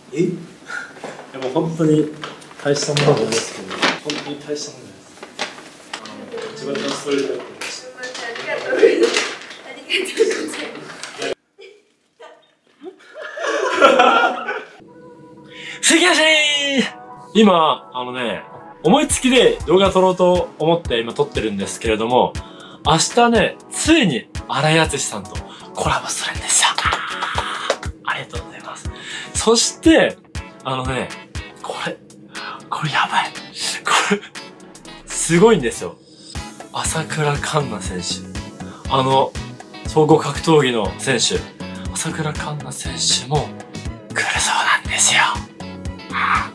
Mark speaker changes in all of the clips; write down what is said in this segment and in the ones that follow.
Speaker 1: いやもう本当に大したものじゃないですけど、本当に大したものじゃないです。一番ストレートだと思いました。
Speaker 2: ありがとうございます。
Speaker 1: 関足今思いつきで動画撮ろうと思って今撮ってるんですけれども、明日ね、ついに新井敦さんとコラボするんですよ。ありがとうございます。そして、これやばい。これ、すごいんですよ。朝倉環奈選手。総合格闘技の選手。朝倉環奈選手も来るそうなんですよ。はい。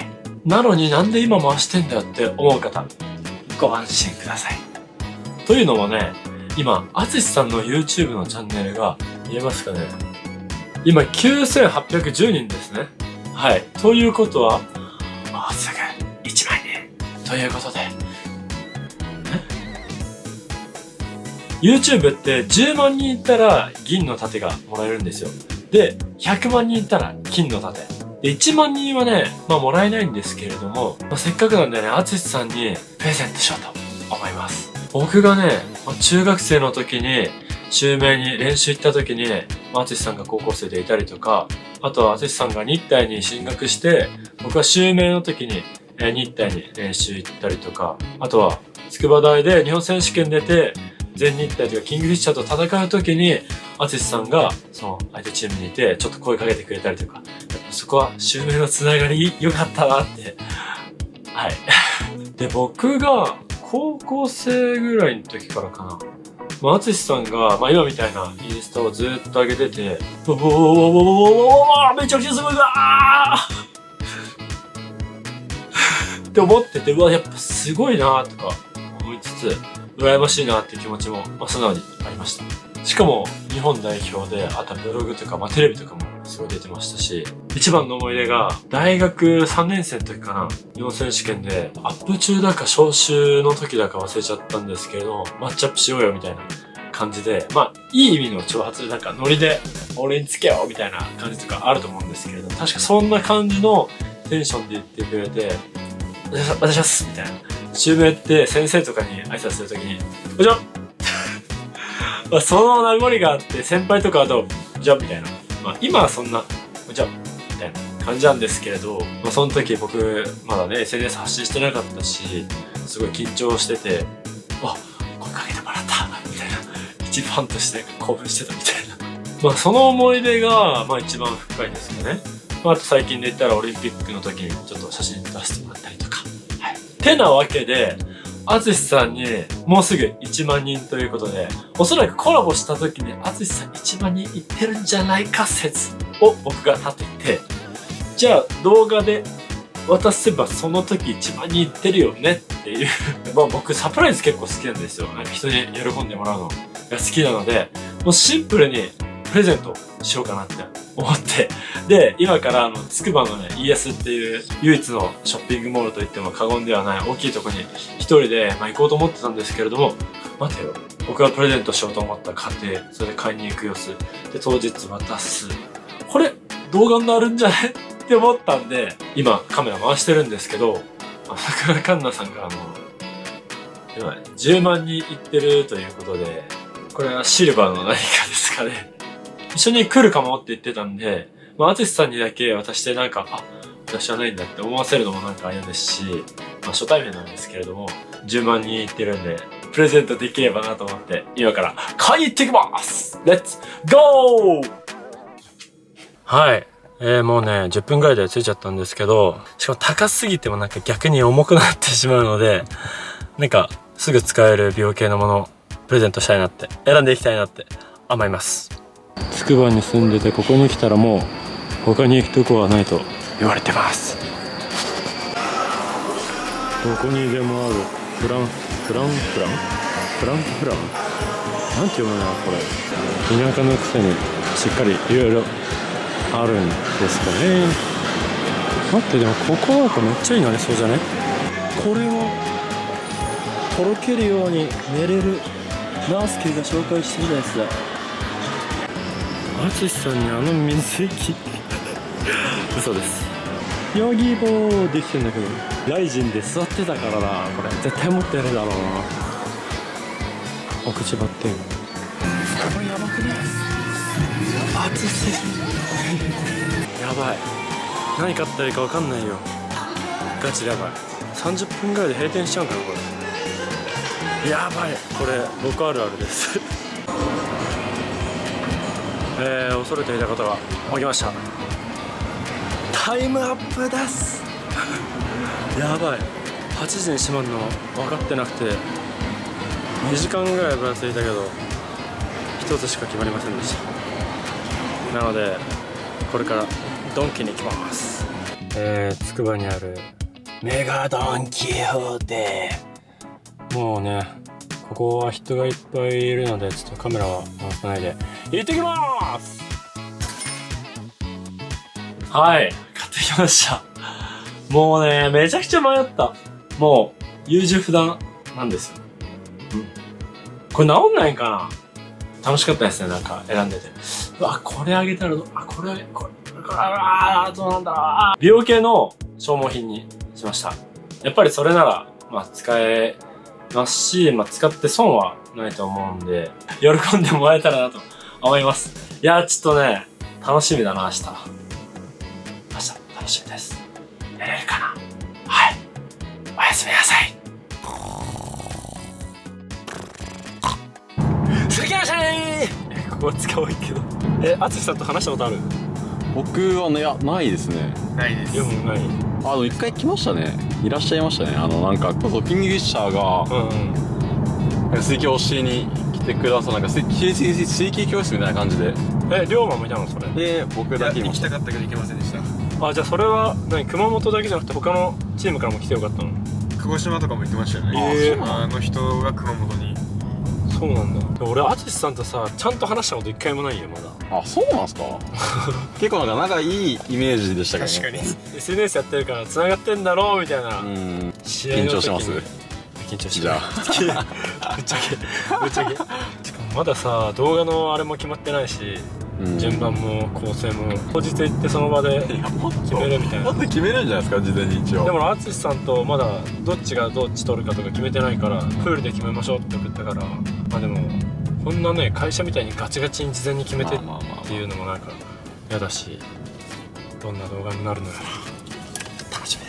Speaker 1: なのになんで今回してんだよって思う方、ご安心ください。というのもね、今、淳さんの YouTube のチャンネルが、見えますかね？今、9810人ですね。はい。ということは、もうすぐ1万人。ということで、YouTube って10万人いったら銀の盾がもらえるんですよ。で、100万人いったら金の盾。で、1万人はね、もらえないんですけれども、せっかくなんでね、淳さんにプレゼントしようと思います。僕がね、中学生の時に、襲名に練習行った時に、淳さんが高校生でいたりとか、あとは淳さんが日体に進学して、僕は襲名の時に、日体に練習行ったりとか、あとは筑波大で日本選手権出て、全日体とかキングフィッシャーと戦う時に、淳さんがその相手チームにいて、ちょっと声かけてくれたりとか、そこは襲名のつながり良かったなって。はい。で、僕が高校生ぐらいの時からかな。淳さんが、今みたいなインスタをずっと上げてて、めちゃくちゃすごいわって思ってて、やっぱすごいなとか思いつつ、羨ましいなって気持ちも、素直にありました。しかも、日本代表で、あとはブログとか、テレビとかもすごい出てましたし、一番の思い出が、大学3年生の時かな、日本選手権で、アップ中だか招集の時だか忘れちゃったんですけれど、マッチアップしようよみたいな感じで、いい意味の挑発でノリで、俺につけよみたいな感じとかあると思うんですけれど、確かそんな感じのテンションで言ってくれて、私はすみたいな。襲名って先生とかに挨拶するときに、おじゃその名残があって、先輩とかだと、おじゃみたいな。今はそんな、おじゃみたいな感じなんですけれど、その時僕、まだね、SNS 発信してなかったし、すごい緊張してて、声かけてもらったみたいな。一ファンとして興奮してたみたいな。その思い出が、一番深いですよね。あと最近で言ったらオリンピックの時にちょっと写真出してもらったりとか。はい。てなわけで、淳さんにもうすぐ1万人ということで、おそらくコラボした時に淳さん1万人いってるんじゃないか説を僕が立てて、じゃあ動画で渡せばその時1万人いってるよねっていう。僕サプライズ結構好きなんですよ。人に喜んでもらうのが好きなので、もうシンプルにプレゼントしようかなって思って。で、今からつくばのね、ES っていう唯一のショッピングモールといっても過言ではない大きいとこに一人で行こうと思ってたんですけれども、待てよ。僕がプレゼントしようと思った過程、それで買いに行く様子、で、当日渡す。これ、動画になるんじゃねって思ったんで、今カメラ回してるんですけど、朝倉環奈さんが今10万人いってるということで、これはシルバーの何かですかね。一緒に来るかもって言ってたんで、淳さんにだけ渡して私はないんだって思わせるのも嫌ですし、初対面なんですけれども、10万人いってるんで、プレゼントできればなと思って、今から買いに行ってきますレッツゴーはい。もうね、10分ぐらいで着いちゃったんですけど、しかも高すぎても逆に重くなってしまうので、すぐ使える美容系のものをプレゼントしたいなって、選んでいきたいなって思います。つくばに住んでて、ここに来たらもう他に行くとこはないと言われてます。どこにでもあるフランなんて読むなこれ。田舎のくせにしっかりいろいろあるんですかね。待って、でもここめっちゃいいのありそうじゃね？これはとろけるように寝れるナースケが紹介してるやつだ。淳さんに水着
Speaker 2: 嘘です。ヨギボーできてんだけど、ライジンで座ってたからな。これ絶対持ってやるだろうな。お口バッテン。これやばくね。熱すぎる。やばい。何買ったらいいか分かんないよ。ガチでやばい。30分ぐらいで閉店しちゃうんかなこれ。やばい。これ僕あるあるです。恐れていたことが起きました。タイムアップです。やばい。8時に閉まるの分かってなくて2時間ぐらいぶらついたけど1つしか決まりませんでした。なのでこれからドンキに行きます。つくばにあるメガドンキホーテ。もうねここは人がいっぱいいるのでちょっとカメラは回さないで行ってきます。
Speaker 1: はい、買ってきました。もうね、めちゃくちゃ迷った。もう、優柔不断なんですよ。これ治んないんかな。楽しかったですね、なんか選んでて。うわ、これあげたらどうなんだろう。美容系の消耗品にしました。やっぱりそれなら、まあ使えますし、まあ使って損はないと思うんで、喜んでもらえたらなと思います。いや、ちょっとね、楽しみだな、明日。楽しみです。寝れるかな。はい。おやすみなさい。続きましてここは使わんけど。淳さんと話したことある？
Speaker 3: 僕はね、いや、ないですね。
Speaker 1: ないです。ない。
Speaker 3: 一回来ましたね。いらっしゃいましたね。なんか、キングフィッシャーが、水球教えに来てくださる、なんか水球教室みたいな感じで。
Speaker 1: 龍馬もいたのそれ？
Speaker 3: で、僕だけいました。
Speaker 4: 行きたかったけど行けませんでした。
Speaker 1: あ、じゃあそれは熊本だけじゃなくて他のチームからも来てよかったの？
Speaker 4: 鹿児島とかも行ってましたよね。あの人が熊本に。
Speaker 1: そうなんだ。俺淳さんとさちゃんと話したこと一回もないよまだ。
Speaker 3: あ、そうなんすか。結構なんか仲いいイメージでしたけど。
Speaker 4: 確かに
Speaker 1: SNS やってるから繋がってんだろうみたいな。
Speaker 3: 試合の時に緊張してます。
Speaker 1: 緊張してる。じゃあぶっちゃけしかもまださ動画のあれも決まってないし、順番も構成も当日行ってその場で決めるみたいな。
Speaker 3: もっと決めるんじゃないですか事前に一応。
Speaker 1: でも淳さんとまだどっちがどっち取るかとか決めてないからプールで決めましょうって送ったから、まあでもこんなね会社みたいにガチガチに事前に決めてっていうのもなんか嫌だし、どんな動画になるのやら楽しみです。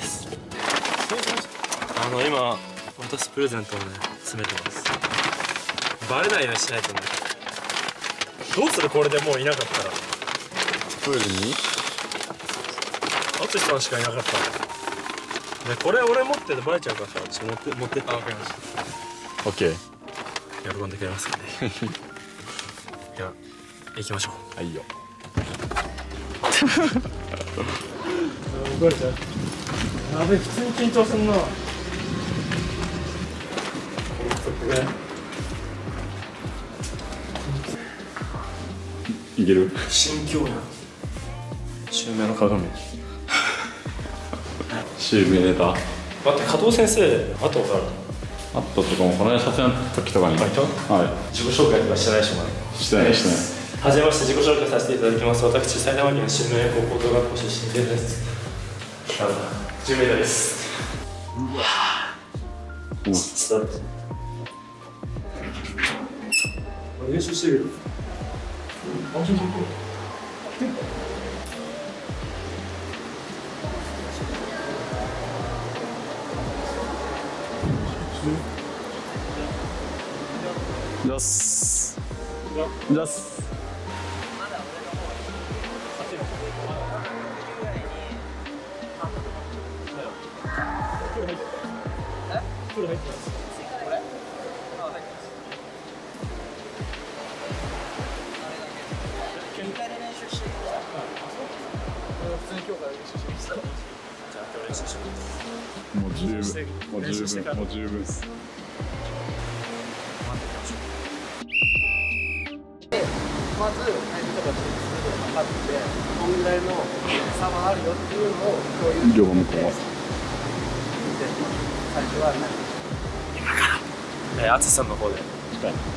Speaker 1: 今渡すプレゼントをね詰めてます。バレないようにしないとね。どうするこれでもういなかったら。
Speaker 3: プールに
Speaker 1: 淳さんしかいなかったら、これ俺持っててバレちゃうからさ、ちょっと持ってって。あ、分かりました。
Speaker 3: オッケー。
Speaker 1: 喜んでくれますかね。いや、行きましょう。
Speaker 3: はいよ。
Speaker 1: バレちゃう。やべえ、普通に緊張すんな。
Speaker 3: いける？
Speaker 1: 心境や。襲名の鏡。
Speaker 3: 襲名ネタ。
Speaker 1: 待って、加藤先生、会ったことある？
Speaker 3: あったとかもこの間撮影の時とかに。はい。
Speaker 1: 自己紹介とかしてないでしょまだ。
Speaker 3: してない。
Speaker 1: はじめまして、自己紹介させていただきます。私、埼玉県襲名高校学校出身です。10名です。うわぁ。ちょっと待って。練習してるよ。
Speaker 3: よし。もう十分。
Speaker 4: まずタイムとか測ってこんぐらいの差はあるよっていうのを共有して、
Speaker 3: 両方向こうは
Speaker 4: 最初は
Speaker 1: 今から淳さんの方でなんだ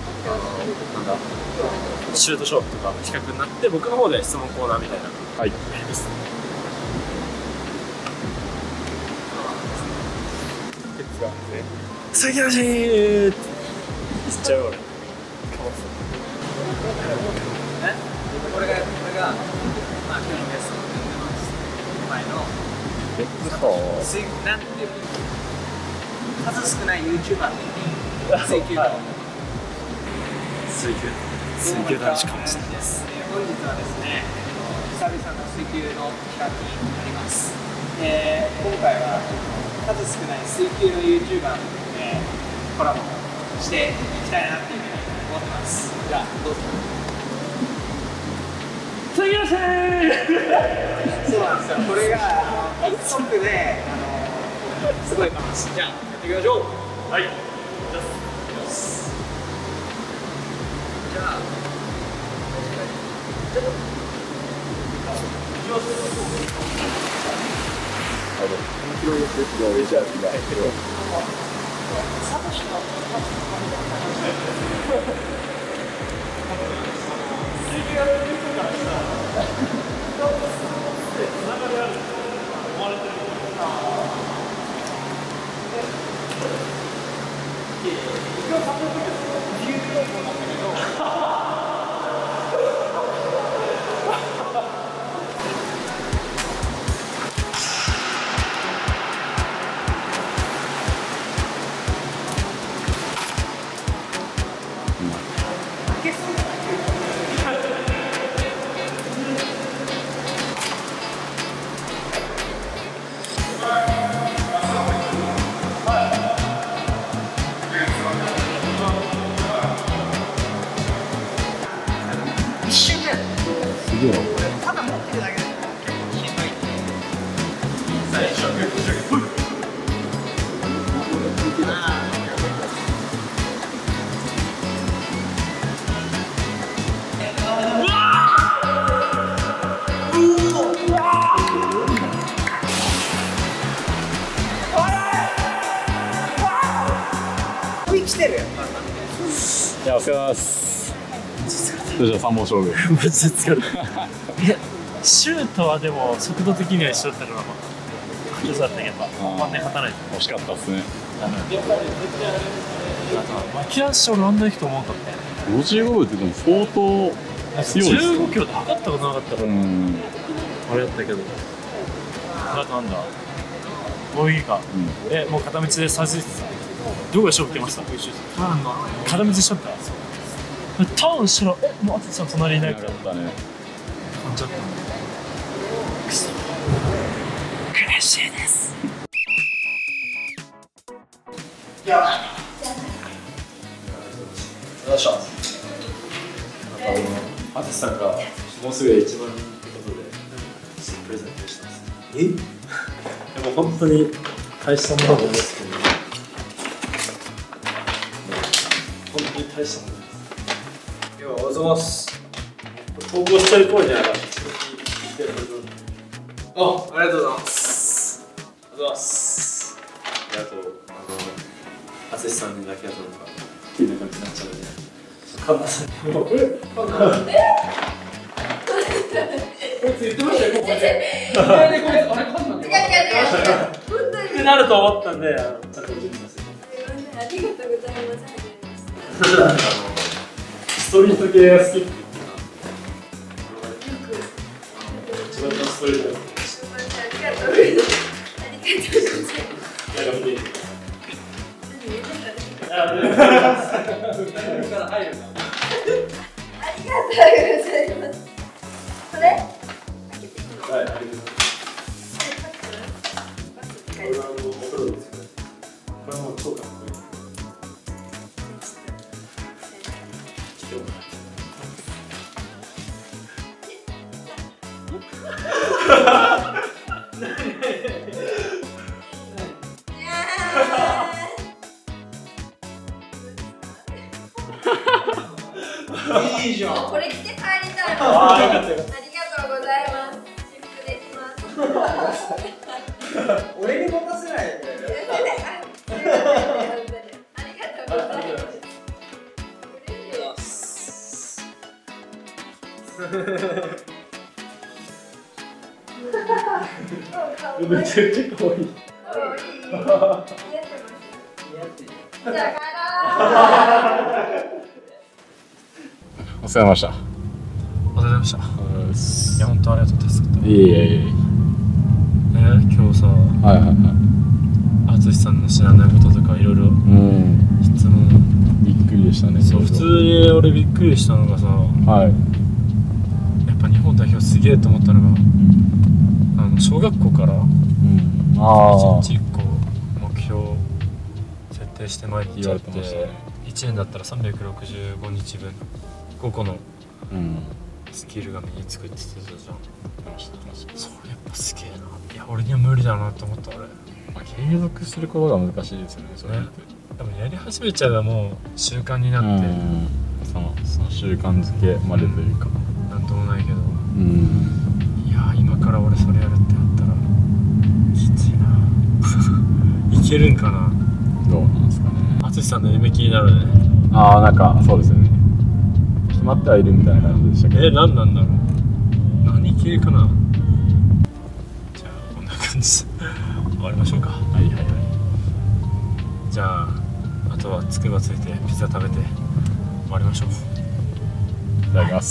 Speaker 1: シュート勝負とか企画になって僕の方で質問コーナーみたいな
Speaker 3: はい
Speaker 1: やります。
Speaker 2: が関橋ーって言っちゃう俺。
Speaker 4: これがまあ今日のゲストに出てます。前のなんていう数少ない YouTuber 水球の
Speaker 2: 水球男子かもしれないです。
Speaker 4: 本日はですね、久々の水球の企画になります。今回は数少ない水球の YouTuber のコラボしていきたいなっていうふうに思ってます。じゃあどうぞ。
Speaker 2: 関橋ー
Speaker 4: そうなんですよ。これがTikTokですごいかもしれない。じゃあやっていきましょう。
Speaker 2: はい。
Speaker 4: じゃあ。ただ持ってるだけでしんどいんで、最初来てるよ。
Speaker 3: いや、お疲れ様です。どうした3本勝負。
Speaker 2: マジで疲れた。シュートはでも速度的には一緒だったから、上手だったけど、真ん中勝たないと。
Speaker 3: 惜しかったっすね。
Speaker 2: 巻き足して俺あんなにいくと思うかった。
Speaker 3: 55秒ってでも相当強いですよ。
Speaker 2: 15キロで測ったことなかったから、あれだったけど。あとなんだ、もういいか。もう片道でさじどこで勝負受けました？片道でしょった。ターンしたら、もうあとさん隣にいないから。
Speaker 3: なかったね。
Speaker 2: ちょっと。くそ。悔しいです。
Speaker 4: いや。よいしょ。
Speaker 1: 淳さんがもうすぐ1万人ってことでプレゼントしたんです。でも本当に大したものなんですけど、本当に大したものです。いや、おはようございます。投稿してる声じゃないから。
Speaker 4: ありがとうございます。
Speaker 1: ありがとうございます。あと淳さんにだけだとなんかっていう感じになっちゃうので、神田さんにもこれ言ってましたよ。ここで。ってなると思ったんで、ちゃんと準備させて。
Speaker 5: ありがとうございます。
Speaker 1: ストリート系が好きって言ってた。一番のストリート。
Speaker 5: ありがとうございます。ありがとうございます。ありがとうございます。これ？
Speaker 1: はい、ありがとうございます。これはお風呂ですよね。これも超かっこいい。
Speaker 4: いいじゃん。
Speaker 5: これ着て帰りたい。
Speaker 1: ああ、よかったよかった。
Speaker 5: ありがとうございます。私服できます。
Speaker 4: 俺に持たせないで。
Speaker 5: ありがとうございます。
Speaker 1: めちゃくちゃ可愛い。
Speaker 5: 似合ってます。 じゃあ帰ろう。
Speaker 3: お世話になりました。
Speaker 2: お疲れ様でした。いや本当ありがとう、助かった。
Speaker 3: いえいえいえ。
Speaker 2: 今日さ、
Speaker 3: はいはいはい。
Speaker 2: 淳さんの知らないこととかいろいろ質問。
Speaker 3: びっくりでしたね。
Speaker 2: そう、普通に俺びっくりしたのがさ、
Speaker 3: はい。
Speaker 2: やっぱ日本代表すげえと思ったのが、小学校から1日1個目標設定して毎日やって、1年だったら365日分5個のスキルが身につくって言ってたじゃん。それやっぱすげえな。いや俺には無理だなと思った。俺
Speaker 3: 継続することが難しいですよね、それって。
Speaker 2: 多分やり始めちゃえばもう習慣になって、
Speaker 3: その習慣づけまでというか、
Speaker 2: なんともないけど、いや今から俺それやるってなったらきついな。いけるんかな。
Speaker 3: どうなんですかね。
Speaker 2: 淳さんの夢気になるね。
Speaker 3: なんかそうですよね。決まってはいるみたいな感じでしたけど。
Speaker 2: 何なんだろう。何系かな。じゃあこんな感じで終わりましょうか。
Speaker 3: はいはいはい。
Speaker 2: じゃああとはつくばついてピザ食べて終わりましょう。
Speaker 3: いただきます。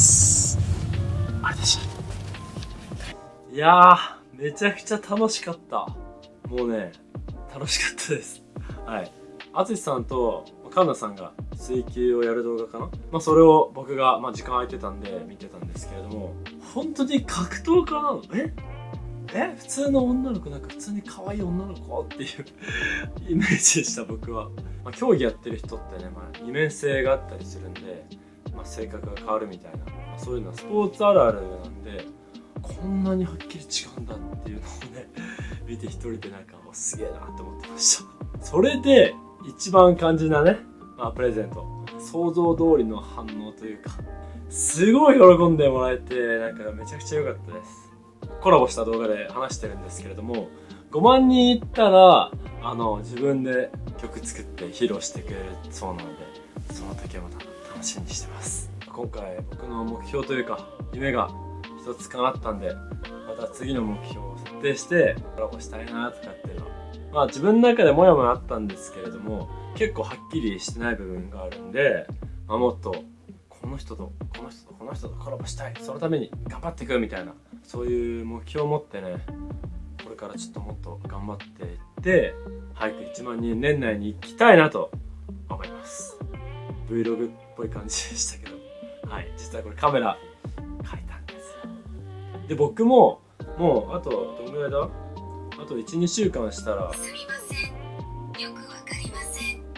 Speaker 2: あれでした。
Speaker 1: いやー、めちゃくちゃ楽しかった。もうね、楽しかったです。はい。淳さんとカンナさんが水球をやる動画かな、それを僕が、時間空いてたんで見てたんですけれども、本当に格闘家なの？普通の女の子、なんか普通に可愛い女の子っていうイメージでした、僕は。競技やってる人ってね、二面性があったりするんで、性格が変わるみたいな、そういうのはスポーツあるあるなんで、こんなにはっきり違うんだっていうのをね、見て一人でなんか、すげえなって思ってました。それで、一番肝心なね、プレゼント。想像通りの反応というか、すごい喜んでもらえて、なんかめちゃくちゃ良かったです。コラボした動画で話してるんですけれども、5万人いったら、自分で曲作って披露してくれるそうなので、その時はまた楽しみにしてます。今回僕の目標というか、夢が一つ叶ったんで、また次の目標を設定してコラボしたいなとかっていうのは、自分の中でもやもやあったんですけれども、結構はっきりしてない部分があるんで、もっとこの人とこの人とこの人とコラボしたい、そのために頑張っていくみたいな、そういう目標を持ってね、これからちょっともっと頑張っていって早く1万人年内に行きたいなと思います。 Vlog っぽい感じでしたけど、実はこれカメラ借りたんですよ。で僕ももうあとどんぐらいだ、あと 1,2 週間したら、
Speaker 5: すみません、よくわかりません。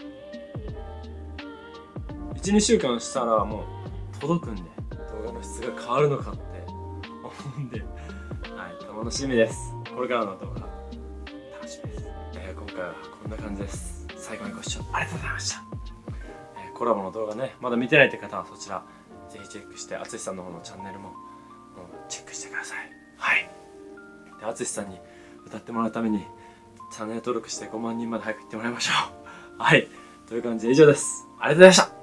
Speaker 1: 1,2 週間したらもう届くんで、動画の質が変わるのかって思うんで、楽しみです。これからの動画楽しみです。今回はこんな感じです。最後にご視聴ありがとうございました。コラボの動画ね、まだ見てないって方はそちらぜひチェックして、淳さんの方のチャンネルもチェックしてください。で淳さんに歌ってもらうためにチャンネル登録して5万人まで早く行ってもらいましょう。という感じで以上です。ありがとうございました。